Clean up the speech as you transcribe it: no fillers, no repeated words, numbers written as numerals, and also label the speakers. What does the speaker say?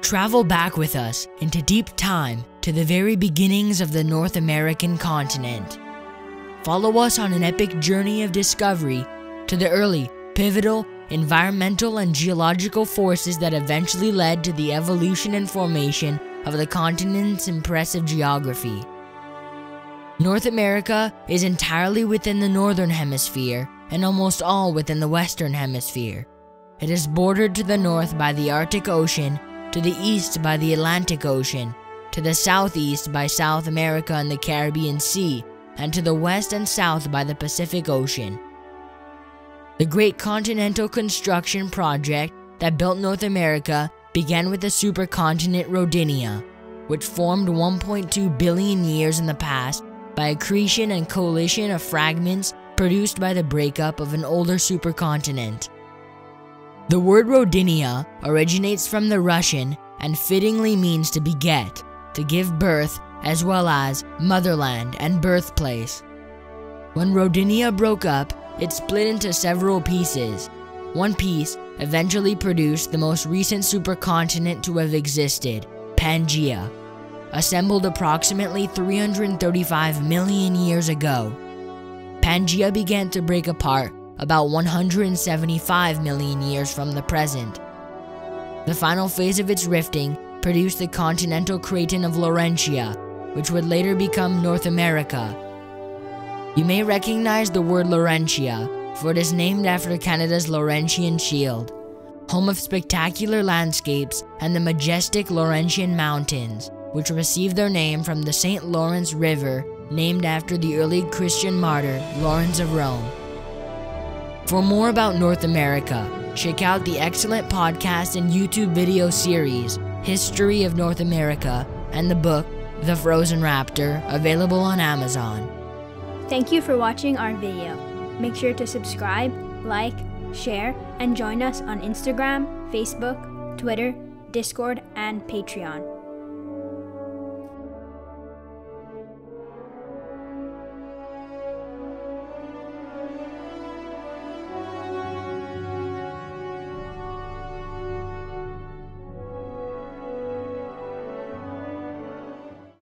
Speaker 1: Travel back with us into deep time to the very beginnings of the North American continent. Follow us on an epic journey of discovery to the early, pivotal, environmental and geological forces that eventually led to the evolution and formation of the continent's impressive geography. North America is entirely within the Northern Hemisphere and almost all within the Western Hemisphere. It is bordered to the north by the Arctic Ocean, to the east by the Atlantic Ocean, to the southeast by South America and the Caribbean Sea, and to the west and south by the Pacific Ocean. The great continental construction project that built North America began with the supercontinent Rodinia, which formed 1.2 billion years in the past by accretion and collision of fragments produced by the breakup of an older supercontinent. The word Rodinia originates from the Russian and fittingly means to beget, to give birth, as well as motherland and birthplace. When Rodinia broke up, it split into several pieces. One piece eventually produced the most recent supercontinent to have existed, Pangea, assembled approximately 335 million years ago. Pangea began to break apart about 175 million years from the present. The final phase of its rifting produced the continental craton of Laurentia, which would later become North America. You may recognize the word Laurentia, for it is named after Canada's Laurentian Shield, home of spectacular landscapes and the majestic Laurentian Mountains, which received their name from the St. Lawrence River, named after the early Christian martyr Lawrence of Rome. For more about North America, check out the excellent podcast and YouTube video series, History of North America, and the book, The Frozen Raptor, available on Amazon.
Speaker 2: Thank you for watching our video. Make sure to subscribe, like, share, and join us on Instagram, Facebook, Twitter, Discord, and Patreon.